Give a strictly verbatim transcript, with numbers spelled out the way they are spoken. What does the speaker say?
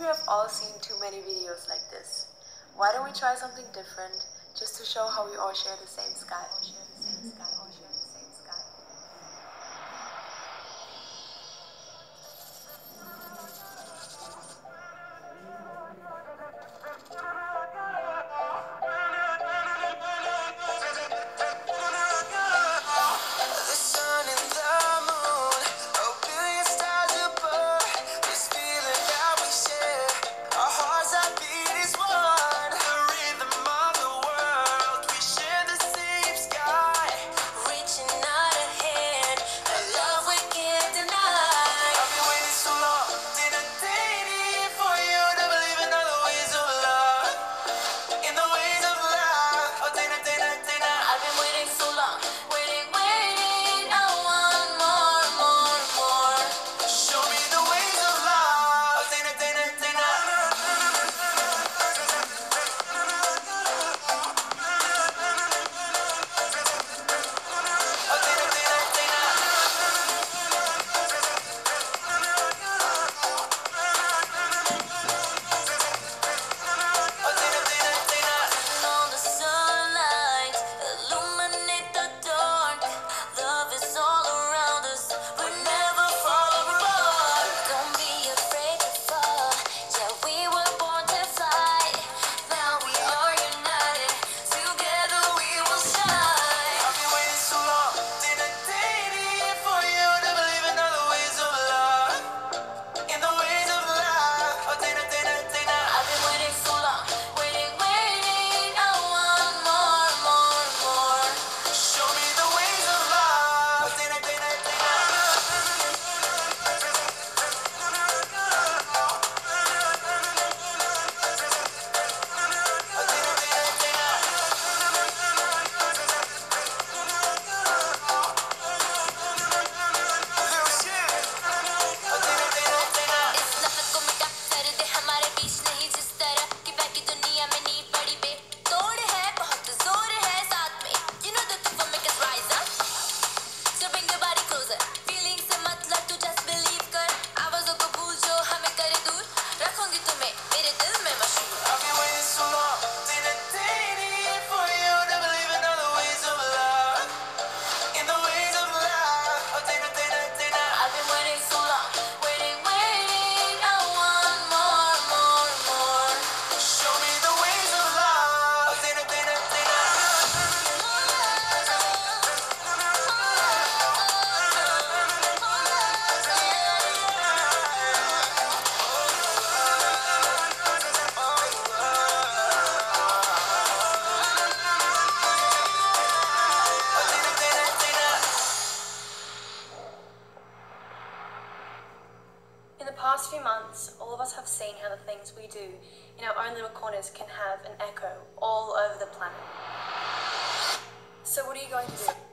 we have all seen too many videos like this. Why don't we try something different, just to show how we all share the same sky? All share the same sky, all share the same sky. In the past few months, all of us have seen how the things we do in our own little corners can have an echo all over the planet. So what are you going to do?